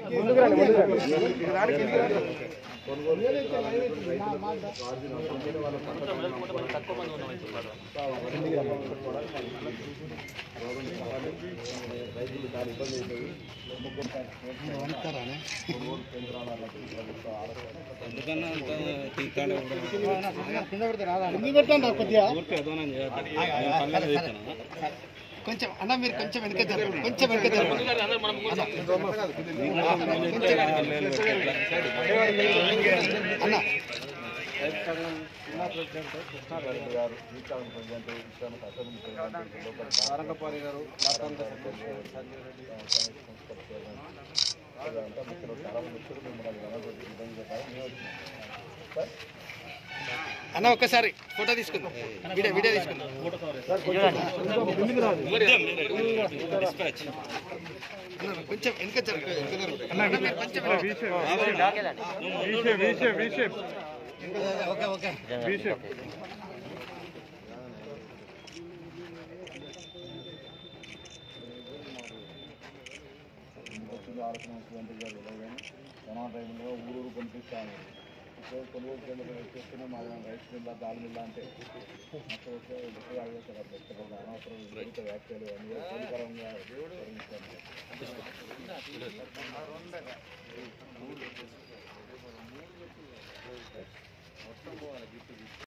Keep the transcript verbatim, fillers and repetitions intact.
కొంచెం అన్న మీరు కొంచెం వెనక జరగండి, కొంచెం వెనక జరగండి అన్న. కృష్ణారెడ్డి గారు శ్రీకాకుళం ప్రెసిడెంట్ విశ్రామ అసెంబ్లీ ప్రెసిడెంట్ సారంగపాణి గారు లాతాంధ్ర secretary Sanjay Reddy municipal chairman అంతా ముఖ్యులు చాలా మంది వచ్చారు. మిమ్మల్ని అనబట్టి ఇబ్బంది పెట్టారు. మేము వచ్చినాం సార్. అన్న ఒక్కసారి ఫోటో తీసుకుందాం, వీడియో వీడియో తీసుకుందాం. కొంచెం వెనక జరగండి. ఓకే ఓకే ఆలోచన జనా రైతులుగా ఊరూరు పంపిస్తాను. ఇప్పుడు కొనుగోలు కేంద్రం వచ్చేస్తేనే మా రైస్ మిల్ల దాల్ మిల్ల అంటే మొత్తం వచ్చే అనవసరం వ్యాఖ్యలు అన్ని హానికరంగా